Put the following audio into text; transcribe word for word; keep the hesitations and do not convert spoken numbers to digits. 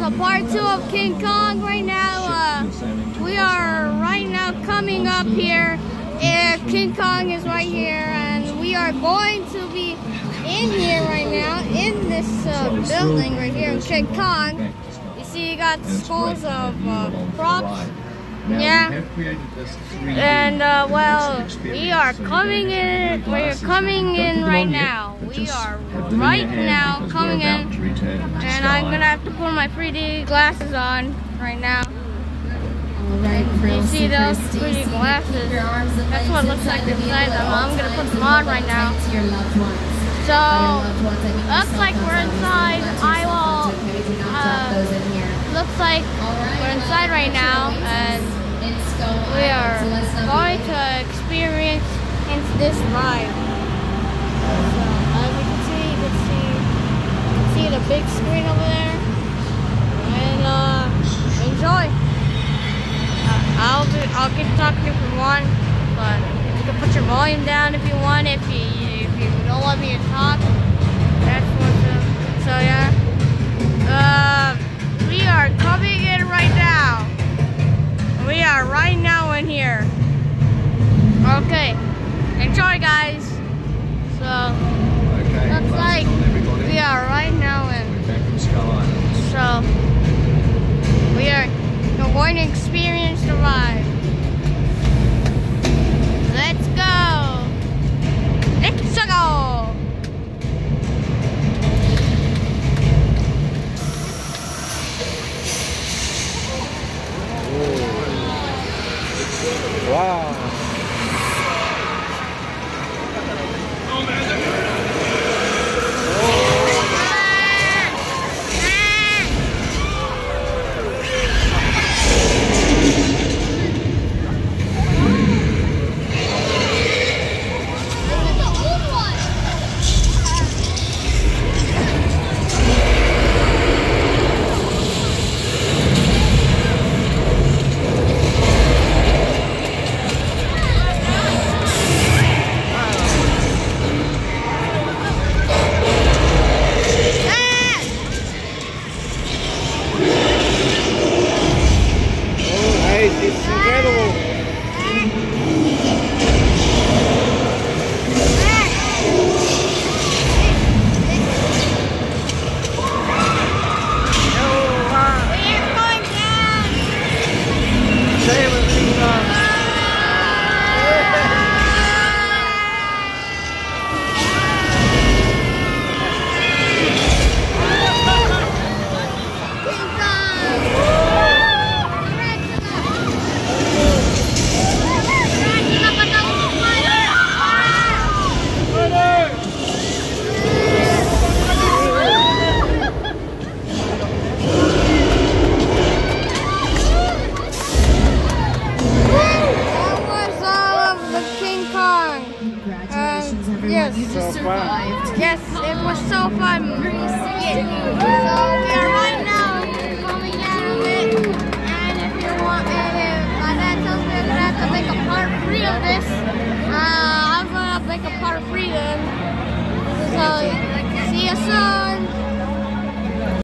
So part two of King Kong right now. Uh, we are right now coming up here. Uh, King Kong is right here, and we are going to be in here right now in this uh, building right here in King Kong. You see, you got skulls of uh, props. Yeah, and uh, well, we are coming in. We are coming in right now. We are right now coming in, and I'm gonna have to put my three D glasses on right now. You see those three D glasses? That's what it looks like inside them. I'm gonna put them on right now. So, looks like we're inside. I will. Uh, looks like we're inside right now, and we are going to experience this ride. So, as you can see, you can see, you can see the big screen over there, and uh, enjoy. Uh, I'll do, I'll keep talking if you want, but you can put your volume down if you want. If you if you don't want me to talk, that's what. So yeah, uh, we are coming in right now. We are right now in here. Okay, enjoy, guys. So okay, looks like we are right now in. So we are going to experience the ride. Let's go. Let's go. Wow. It's incredible. Yes. So fun. Yes, it was so fun. Yes. So we are right